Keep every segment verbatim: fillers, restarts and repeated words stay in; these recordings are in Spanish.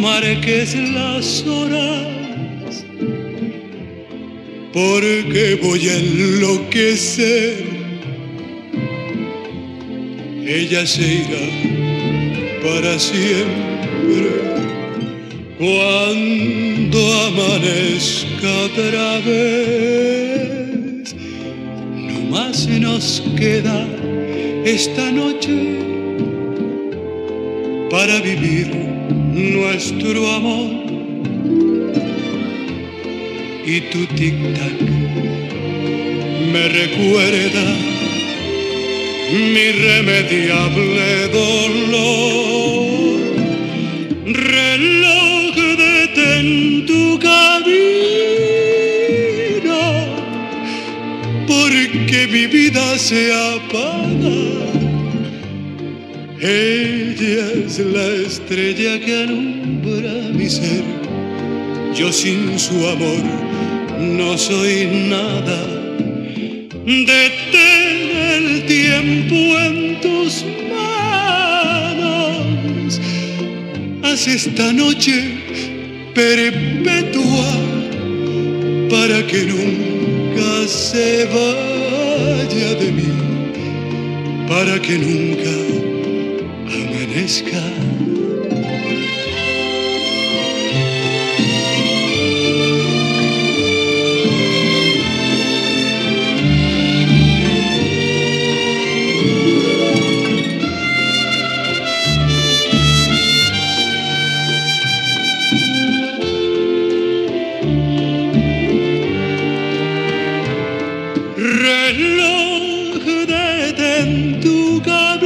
marques las horas, porque voy a enloquecer. Ella se irá para siempre cuando amanezca otra vez. No más nos queda esta noche para vivir nuestro amor. Y tu tic-tac me recuerda mi irremediable dolor. Reloj, detén tu camino, porque mi vida se apaga. Ella es la estrella que alumbra mi ser. Yo sin su amor no soy nada. Detén el tiempo en tus manos. Haz esta noche perpetua para que nunca se vaya de mí, para que nunca amanezca. Reloj, detén tu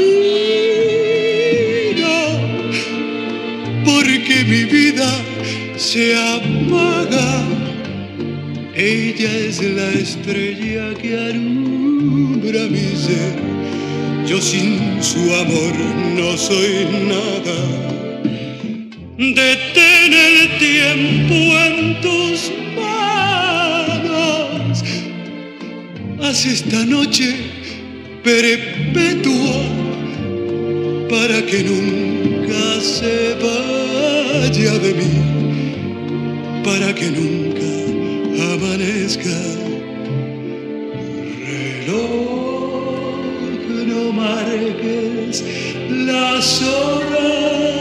camino, porque mi vida se apaga. Ella es la estrella que alumbra mi ser. Yo sin su amor no soy nada. Detén el tiempo en tus manos. Haz esta noche perpetua para que nunca se vaya de mí, para que nunca amanezca. Reloj, no marques las horas,